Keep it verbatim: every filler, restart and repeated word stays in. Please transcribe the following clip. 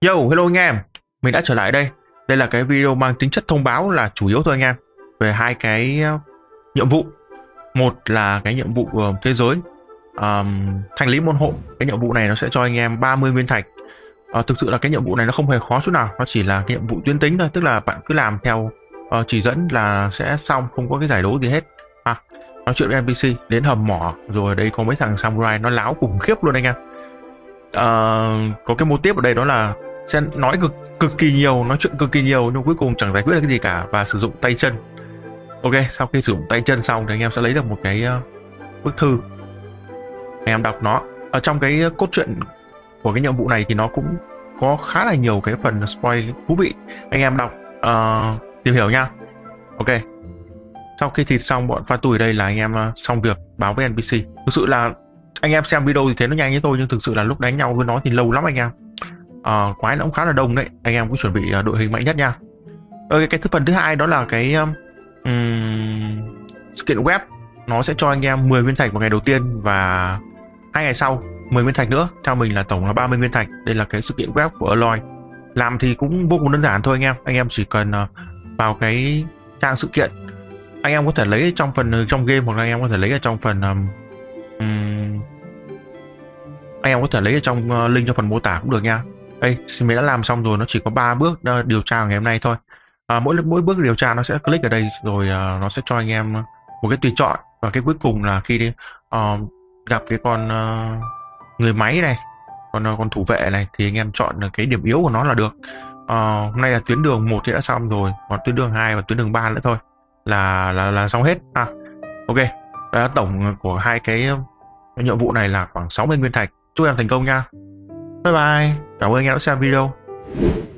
Yo, hello anh em. Mình đã trở lại đây. Đây là cái video mang tính chất thông báo là chủ yếu thôi anh em. Về hai cái uh, nhiệm vụ. Một là cái nhiệm vụ uh, thế giới um, thanh lý môn hộ. Cái nhiệm vụ này nó sẽ cho anh em ba mươi nguyên thạch. Uh, thực sự là cái nhiệm vụ này nó không hề khó chút nào. Nó chỉ là cái nhiệm vụ tuyến tính thôi. Tức là bạn cứ làm theo uh, chỉ dẫn là sẽ xong. Không có cái giải đố gì hết. À, nói chuyện với en pê xê. Đến hầm mỏ. Rồi ở đây có mấy thằng samurai nó láo khủng khiếp luôn anh em. Uh, có cái mô típ ở đây đó là sẽ nói cực cực kỳ nhiều, nói chuyện cực kỳ nhiều nhưng cuối cùng chẳng giải quyết được cái gì cả và sử dụng tay chân. Ok, sau khi sử dụng tay chân xong thì anh em sẽ lấy được một cái uh, bức thư. Anh em đọc nó. Ở trong cái cốt truyện của cái nhiệm vụ này thì nó cũng có khá là nhiều cái phần spoil thú vị. Anh em đọc uh, tìm hiểu nha. Ok. Sau khi thịt xong bọn pha tùi đây là anh em uh, xong việc báo với en pê xê. Thực sự là anh em xem video thì thấy nó nhanh với tôi nhưng thực sự là lúc đánh nhau với nó thì lâu lắm anh em. Uh, quái nó cũng khá là đông đấy, anh em cũng chuẩn bị uh, đội hình mạnh nhất nha. Ờ, cái thứ phần thứ hai đó là cái um, sự kiện web. Nó sẽ cho anh em mười nguyên thạch vào ngày đầu tiên và hai ngày sau mười nguyên thạch nữa, theo mình là tổng là ba mươi nguyên thạch. Đây là cái sự kiện web của Aloy. Làm thì cũng vô cùng đơn giản thôi anh em. Anh em chỉ cần uh, vào cái trang sự kiện, anh em có thể lấy trong phần trong game hoặc là anh em có thể lấy ở trong phần um, um, anh em có thể lấy ở trong uh, link trong phần mô tả cũng được nha. Đây, mình đã làm xong rồi, nó chỉ có ba bước uh, điều tra ngày hôm nay thôi. À, mỗi mỗi bước điều tra nó sẽ click ở đây rồi uh, nó sẽ cho anh em một cái tùy chọn và cái cuối cùng là khi đi uh, gặp cái con uh, người máy này, con uh, con thủ vệ này thì anh em chọn cái điểm yếu của nó là được. Uh, hôm nay là tuyến đường một thì đã xong rồi, còn tuyến đường hai và tuyến đường ba nữa thôi là là là xong hết. À, ok. Đó, tổng của hai cái, cái nhiệm vụ này là khoảng sáu mươi nguyên thạch. Chúc em thành công nha. Bye bye. Cảm ơn anh em đã xem video.